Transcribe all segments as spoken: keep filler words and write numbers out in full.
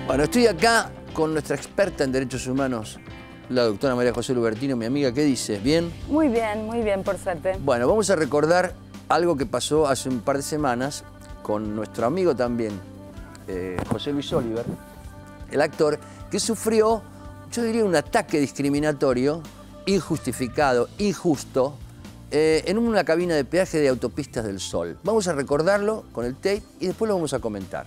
Bueno, estoy acá con nuestra experta en derechos humanos, la doctora María José Lubertino, mi amiga. ¿Qué dice? ¿Bien? Muy bien, muy bien, por suerte. Bueno, vamos a recordar algo que pasó hace un par de semanas con nuestro amigo también, eh, José Luis Oliver, el actor, que sufrió, yo diría, un ataque discriminatorio, injustificado, injusto, eh, en una cabina de peaje de Autopistas del Sol. Vamos a recordarlo con el tape y después lo vamos a comentar.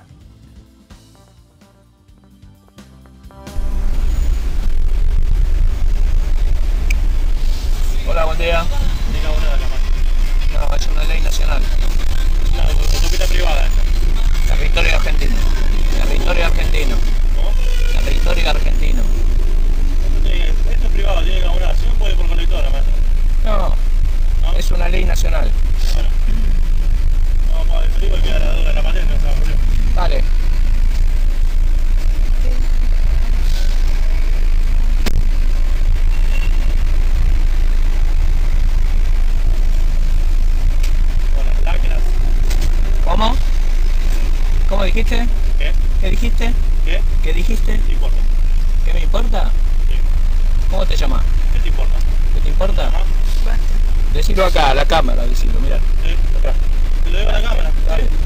Hola, buen día. No, es una ley nacional. La autopista privada. Territorio argentino. Territorio argentino. ¿Cómo? Territorio argentino. Esto, tiene, esto es privado, tiene que abonar. Si no puede por colectora, maestro. No, ¿No? es una ley nacional. Bueno. No, vamos a definir porque queda la duda de la patente, no se va a problema. Vale. ¿Cómo? ¿Cómo dijiste? ¿Qué? ¿Qué dijiste? ¿Qué? ¿Qué dijiste? ¿Qué te importa? ¿Qué me importa? Sí. ¿Cómo te llamas? ¿Qué te importa? ¿Qué te importa? Ajá. Bueno, decilo acá, a la cámara, decilo, mirá. Sí. Acá. Te lo digo a la cámara. Dale. Sí.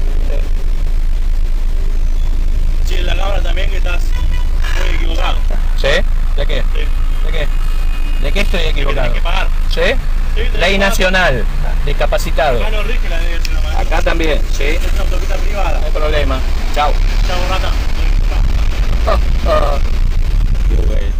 Sí, en la cámara también que estás muy equivocado. ¿Sí? ¿De qué? Sí. ¿De qué? ¿De qué estoy Que equivocado? tenés que pagar. ¿Sí? Sí, tenés Ley que pagar. nacional, discapacitado. Acá no rige la ley de la maestra. Acá también, ¿sí? Es una autopista privada. No hay problema. Chao. Chao, rata. Qué bueno.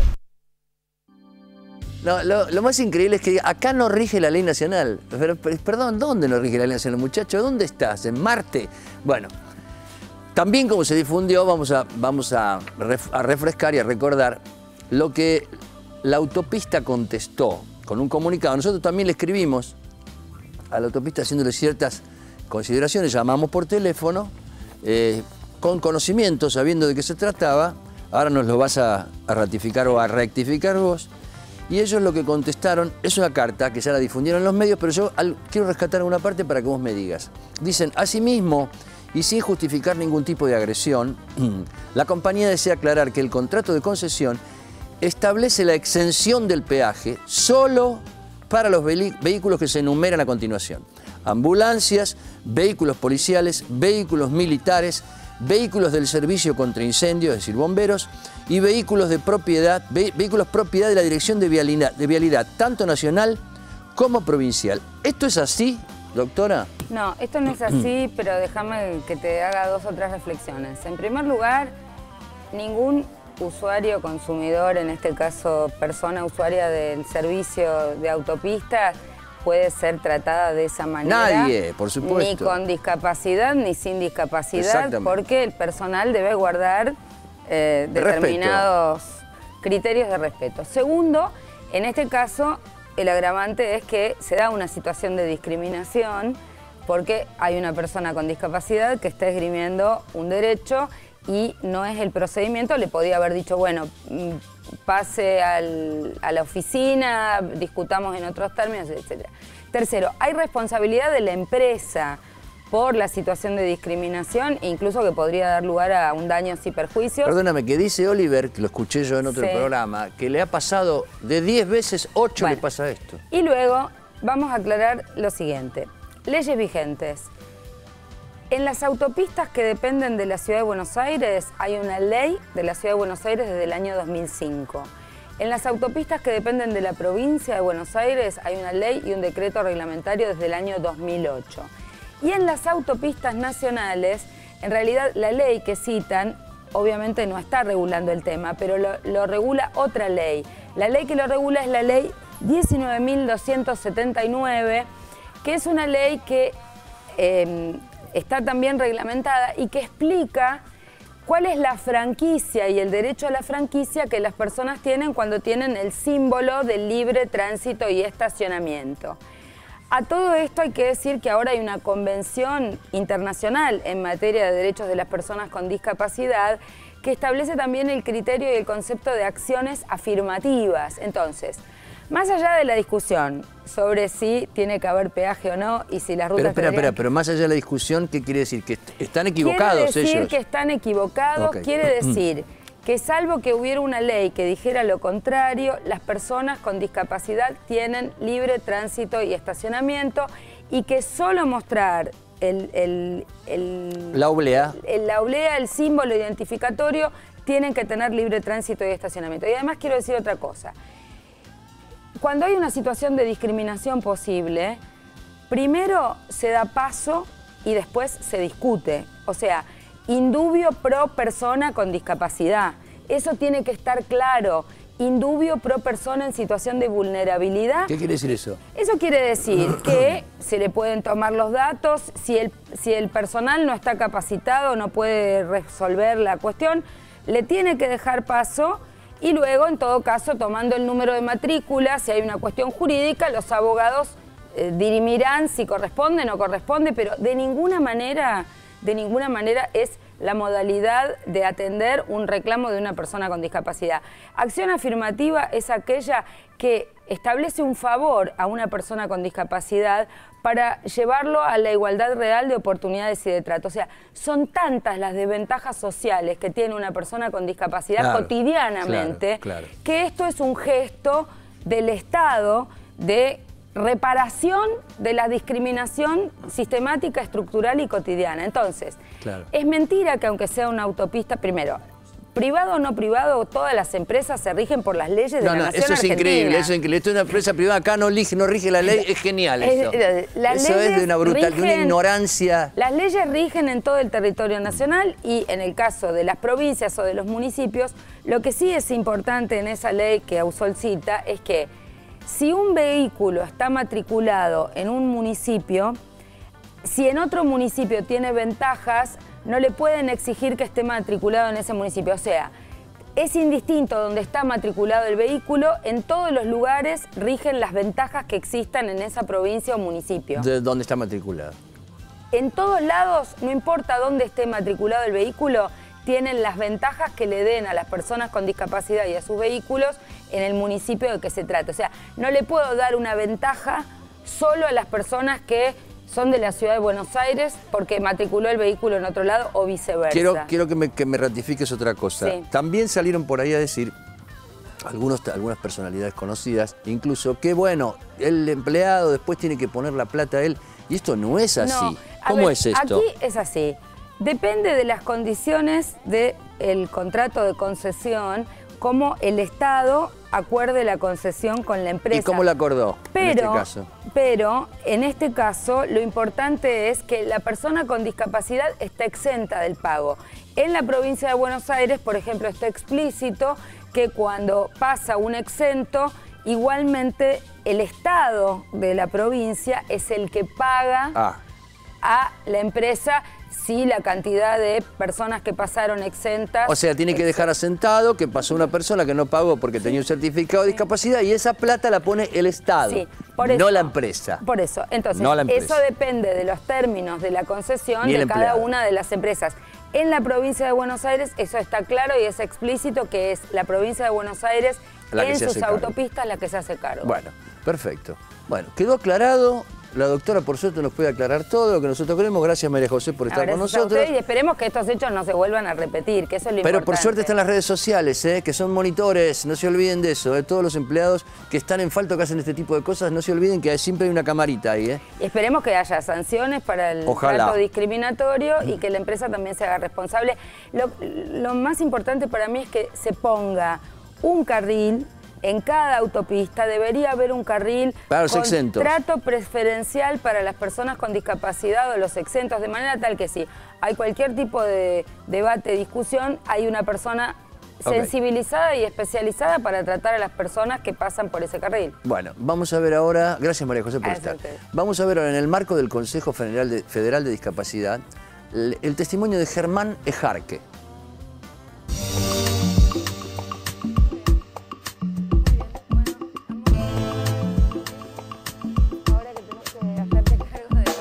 No, lo, lo más increíble es que acá no rige la ley nacional. Pero, pero, perdón, ¿dónde no rige la ley nacional, muchacho? ¿Dónde estás? ¿En Marte? Bueno, también como se difundió, vamos a, vamos a, ref, a refrescar y a recordar lo que la autopista contestó con un comunicado. Nosotros también le escribimos a la autopista haciéndole ciertas consideraciones, llamamos por teléfono, eh, con conocimiento, sabiendo de qué se trataba. Ahora nos lo vas a, a ratificar o a rectificar vos. Y ellos lo que contestaron es una carta que ya la difundieron en los medios, pero yo al, quiero rescatar una parte para que vos me digas. Dicen, asimismo, y sin justificar ningún tipo de agresión, la compañía desea aclarar que el contrato de concesión establece la exención del peaje solo para los vehículos que se enumeran a continuación. Ambulancias, vehículos policiales, vehículos militares, vehículos del servicio contra incendios, es decir, bomberos, y vehículos de propiedad, ve, vehículos propiedad de la Dirección de Vialidad, de Vialidad, tanto nacional como provincial. ¿Esto es así, doctora? No, esto no es así, pero déjame que te haga dos o tres reflexiones. En primer lugar, ningún usuario consumidor, en este caso persona usuaria del servicio de autopistas, puede ser tratada de esa manera. Nadie, por supuesto. Ni con discapacidad ni sin discapacidad, porque el personal debe guardar eh, determinados respeto. criterios de respeto. Segundo, en este caso, el agravante es que se da una situación de discriminación porque hay una persona con discapacidad que está esgrimiendo un derecho y no es el procedimiento. Le podía haber dicho, bueno, pase al, a la oficina, discutamos en otros términos, etcétera. Tercero, hay responsabilidad de la empresa por la situación de discriminación, incluso que podría dar lugar a un daño y perjuicios. Perdóname, que dice Oliver, que lo escuché yo en otro sí. programa, que le ha pasado de diez veces, ocho bueno, le pasa esto. Y luego vamos a aclarar lo siguiente. Leyes vigentes. En las autopistas que dependen de la Ciudad de Buenos Aires hay una ley de la Ciudad de Buenos Aires desde el año dos mil cinco. En las autopistas que dependen de la provincia de Buenos Aires hay una ley y un decreto reglamentario desde el año dos mil ocho. Y en las autopistas nacionales, en realidad la ley que citan, obviamente no está regulando el tema, pero lo, lo regula otra ley. La ley que lo regula es la ley diecinueve mil doscientos setenta y nueve, que es una ley que eh, está también reglamentada y que explica cuál es la franquicia y el derecho a la franquicia que las personas tienen cuando tienen el símbolo del libre tránsito y estacionamiento. A todo esto hay que decir que ahora hay una convención internacional en materia de derechos de las personas con discapacidad que establece también el criterio y el concepto de acciones afirmativas. Entonces, más allá de la discusión sobre si tiene que haber peaje o no y si las rutas... Pero espera, tendrían... espera, pero más allá de la discusión, ¿qué quiere decir? ¿Que están equivocados ellos? Quiere decir ellos? que están equivocados, Okay. quiere decir que salvo que hubiera una ley que dijera lo contrario, las personas con discapacidad tienen libre tránsito y estacionamiento y que solo mostrar el, el, el, la oblea, el, la oblea, el símbolo identificatorio, tienen que tener libre tránsito y estacionamiento. Y además quiero decir otra cosa. Cuando hay una situación de discriminación posible, primero se da paso y después se discute. O sea, indubio pro persona con discapacidad. Eso tiene que estar claro. Indubio pro persona en situación de vulnerabilidad. ¿Qué quiere decir eso? Eso quiere decir que se le pueden tomar los datos, si el, si el personal no está capacitado, no puede resolver la cuestión, le tiene que dejar paso y luego, en todo caso, tomando el número de matrícula, si hay una cuestión jurídica, los abogados eh, dirimirán si corresponde o no corresponde, pero de ninguna manera... de ninguna manera es la modalidad de atender un reclamo de una persona con discapacidad. Acción afirmativa es aquella que establece un favor a una persona con discapacidad para llevarlo a la igualdad real de oportunidades y de trato. O sea, son tantas las desventajas sociales que tiene una persona con discapacidad claro, cotidianamente, claro, claro. que esto es un gesto del Estado de reparación de la discriminación sistemática, estructural y cotidiana. Entonces, claro. es mentira que aunque sea una autopista, primero, privado o no privado, todas las empresas se rigen por las leyes de no, la no, nación eso es argentina. increíble, eso es increíble. Esto es una empresa privada, acá no rige, no rige la ley, es genial eso. Es, las eso es de una brutal, rigen, de una ignorancia. Las leyes rigen en todo el territorio nacional y en el caso de las provincias o de los municipios, lo que sí es importante en esa ley que Ausol cita es que si un vehículo está matriculado en un municipio, si en otro municipio tiene ventajas, no le pueden exigir que esté matriculado en ese municipio. O sea, es indistinto donde está matriculado el vehículo, en todos los lugares rigen las ventajas que existan en esa provincia o municipio. ¿De dónde está matriculado? En todos lados, no importa dónde esté matriculado el vehículo, tienen las ventajas que le den a las personas con discapacidad y a sus vehículos en el municipio de que se trate. O sea, no le puedo dar una ventaja solo a las personas que son de la ciudad de Buenos Aires porque matriculó el vehículo en otro lado o viceversa. Quiero, quiero que, me, que me ratifiques otra cosa. Sí. También salieron por ahí a decir algunos, algunas personalidades conocidas, incluso que bueno, el empleado después tiene que poner la plata a él. Y esto no es así. No, ¿Cómo ver, es esto? Aquí es así. Depende de las condiciones del contrato de concesión, cómo el Estado acuerde la concesión con la empresa. ¿Y cómo la acordó pero, en este caso? Pero en este caso lo importante es que la persona con discapacidad está exenta del pago. En la provincia de Buenos Aires, por ejemplo, está explícito que cuando pasa un exento, igualmente el Estado de la provincia es el que paga Ah. a la empresa si la cantidad de personas que pasaron exentas... O sea, tiene que dejar asentado que pasó una persona que no pagó porque tenía un certificado de discapacidad y esa plata la pone el Estado, Sí, por eso, no la empresa. Por eso, entonces, No la empresa. eso depende de los términos de la concesión Ni el de cada empleado. una de las empresas. En la provincia de Buenos Aires eso está claro y es explícito que es la provincia de Buenos Aires La que en se sus hace cargo. autopistas la que se hace cargo. Bueno, perfecto. Bueno, quedó aclarado. La doctora, por suerte, nos puede aclarar todo lo que nosotros queremos. Gracias, María José, por estar Gracias con a nosotros. ustedes y esperemos que estos hechos no se vuelvan a repetir, que eso es lo Pero importante. por suerte están las redes sociales, ¿eh? Que son monitores, no se olviden de eso. ¿eh? Todos los empleados que están en falta, que hacen este tipo de cosas, no se olviden que siempre hay una camarita ahí. ¿eh? Y esperemos que haya sanciones para el Ojalá. trato discriminatorio y que la empresa también se haga responsable. Lo, lo más importante para mí es que se ponga un carril. En cada autopista debería haber un carril Para los con exentos. trato preferencial para las personas con discapacidad o los exentos, de manera tal que si hay cualquier tipo de debate, discusión, hay una persona Ok. sensibilizada y especializada para tratar a las personas que pasan por ese carril. Bueno, vamos a ver ahora, gracias María José por Gracias a estar. ustedes. Vamos a ver ahora en el marco del Consejo Federal de, Federal de Discapacidad el, el testimonio de Germán Ejarque. Ahora que tenés que hacerte cargo de...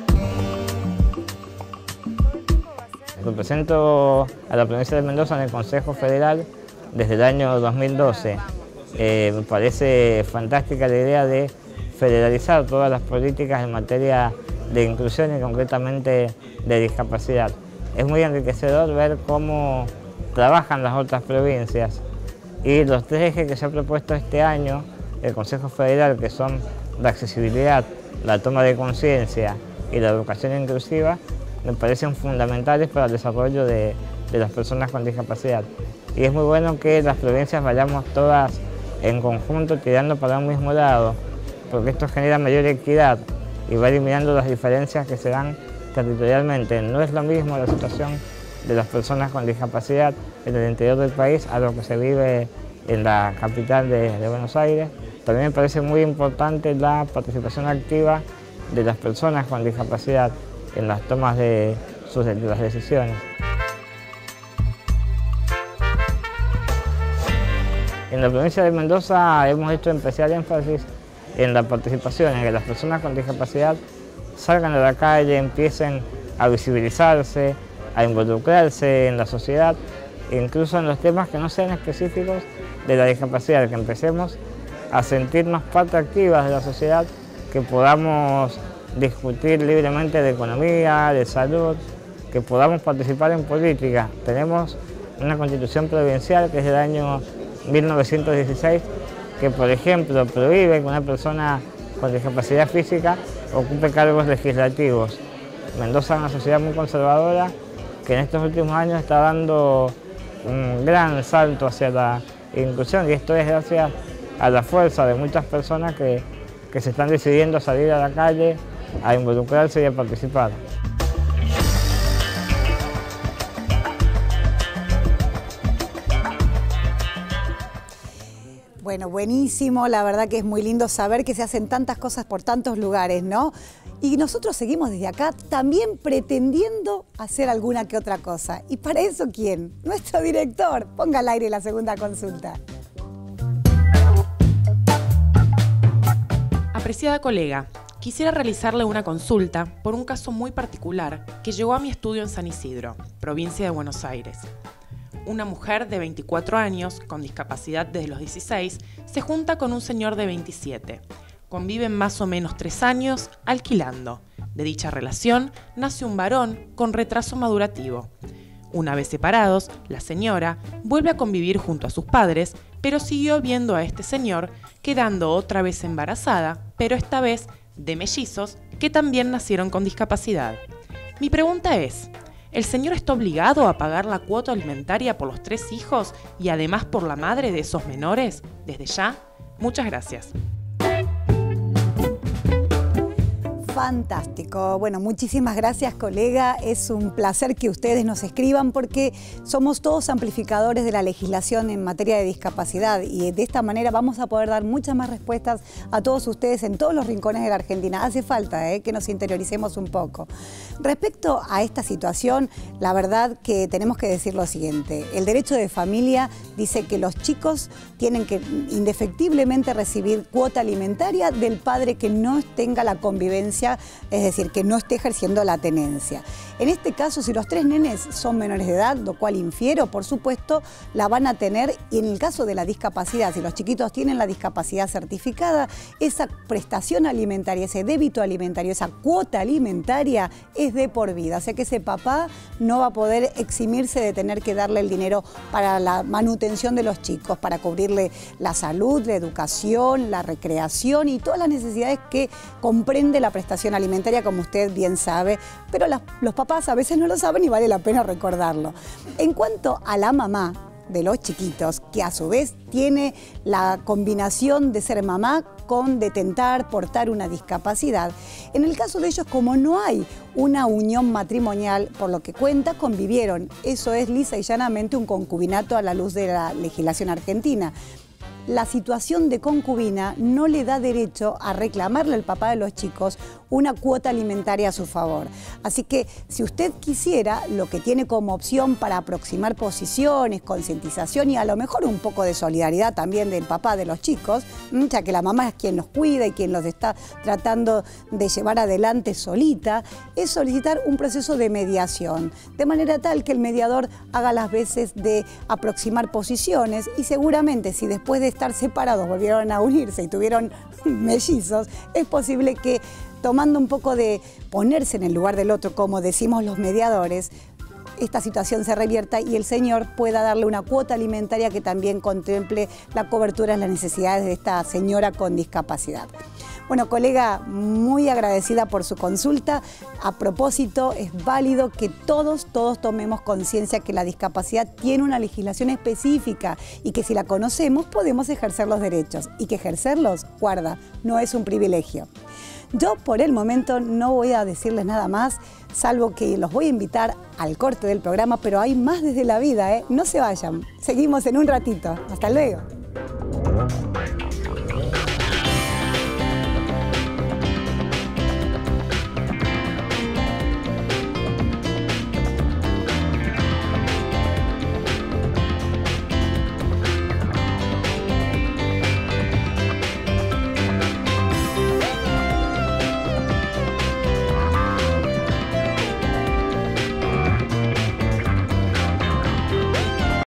Todo el tiempo va a ser... Represento a la provincia de Mendoza en el Consejo Federal desde el año dos mil doce. Eh, me parece fantástica la idea de federalizar todas las políticas en materia de inclusión y concretamente de discapacidad. Es muy enriquecedor ver cómo trabajan las otras provincias. Y los tres ejes que se ha propuesto este año el Consejo Federal, que son la accesibilidad, la toma de conciencia y la educación inclusiva, me parecen fundamentales para el desarrollo de, de las personas con discapacidad. Y es muy bueno que las provincias vayamos todas en conjunto tirando para un mismo lado, porque esto genera mayor equidad y va eliminando las diferencias que se dan territorialmente. No es lo mismo la situación de las personas con discapacidad en el interior del país a lo que se vive en la capital de, de Buenos Aires. También me parece muy importante la participación activa de las personas con discapacidad en las tomas de, sus, de las decisiones. En la provincia de Mendoza hemos hecho especial énfasis en la participación, en que las personas con discapacidad salgan a la calle, empiecen a visibilizarse, a involucrarse en la sociedad, incluso en los temas que no sean específicos de la discapacidad, que empecemos a sentirnos parte activas de la sociedad, que podamos discutir libremente de economía, de salud, que podamos participar en política. Tenemos una constitución provincial que es del año mil novecientos dieciséis, que por ejemplo prohíbe que una persona con discapacidad física ocupe cargos legislativos. Mendoza es una sociedad muy conservadora que en estos últimos años está dando un gran salto hacia la inclusión, y esto es gracias a la fuerza de muchas personas que, que se están decidiendo a salir a la calle, a involucrarse y a participar. Bueno, buenísimo, la verdad que es muy lindo saber que se hacen tantas cosas por tantos lugares, ¿no? Y nosotros seguimos desde acá también pretendiendo hacer alguna que otra cosa. ¿Y para eso quién? Nuestro director. Ponga al aire la segunda consulta. Apreciada colega, quisiera realizarle una consulta por un caso muy particular que llegó a mi estudio en San Isidro, provincia de Buenos Aires. Una mujer de veinticuatro años, con discapacidad desde los dieciséis, se junta con un señor de veintisiete. Conviven más o menos tres años alquilando. De dicha relación nace un varón con retraso madurativo. Una vez separados, la señora vuelve a convivir junto a sus padres, pero siguió viendo a este señor, quedando otra vez embarazada, pero esta vez de mellizos que también nacieron con discapacidad. Mi pregunta es, ¿el señor está obligado a pagar la cuota alimentaria por los tres hijos y además por la madre de esos menores desde ya? Muchas gracias. Fantástico. Bueno, muchísimas gracias, colega. Es un placer que ustedes nos escriban porque somos todos amplificadores de la legislación en materia de discapacidad y de esta manera vamos a poder dar muchas más respuestas a todos ustedes en todos los rincones de la Argentina. Hace falta ¿eh? que nos interioricemos un poco. Respecto a esta situación, la verdad que tenemos que decir lo siguiente. El derecho de familia dice que los chicos tienen que indefectiblemente recibir cuota alimentaria del padre que no tenga la convivencia, es decir, que no esté ejerciendo la tenencia. En este caso, si los tres nenes son menores de edad, lo cual infiero, por supuesto, la van a tener, y en el caso de la discapacidad, si los chiquitos tienen la discapacidad certificada, esa prestación alimentaria, ese débito alimentario, esa cuota alimentaria es de por vida. O sea que ese papá no va a poder eximirse de tener que darle el dinero para la manutención de los chicos, para cubrirle la salud, la educación, la recreación y todas las necesidades que comprende la prestación alimentaria, como usted bien sabe, pero las, los papás a veces no lo saben y vale la pena recordarlo. En cuanto a la mamá de los chiquitos, que a su vez tiene la combinación de ser mamá con detentar, portar una discapacidad, en el caso de ellos, como no hay una unión matrimonial, por lo que cuenta, convivieron. Eso es lisa y llanamente un concubinato a la luz de la legislación argentina. La situación de concubina no le da derecho a reclamarle al papá de los chicos una cuota alimentaria a su favor. Así que si usted quisiera, lo que tiene como opción para aproximar posiciones, concientización y a lo mejor un poco de solidaridad también del papá de los chicos, ya que la mamá es quien los cuida y quien los está tratando de llevar adelante solita, es solicitar un proceso de mediación, de manera tal que el mediador haga las veces de aproximar posiciones y seguramente si después de estar separados volvieron a unirse y tuvieron mellizos, es posible que tomando un poco de ponerse en el lugar del otro, como decimos los mediadores, esta situación se revierta y el señor pueda darle una cuota alimentaria que también contemple la cobertura de las necesidades de esta señora con discapacidad. Bueno, colega, muy agradecida por su consulta. A propósito, es válido que todos, todos tomemos conciencia que la discapacidad tiene una legislación específica y que si la conocemos podemos ejercer los derechos y que ejercerlos, guarda, no es un privilegio. Yo por el momento no voy a decirles nada más, salvo que los voy a invitar al corte del programa, pero hay más desde la vida, ¿eh? No se vayan, seguimos en un ratito. Hasta luego.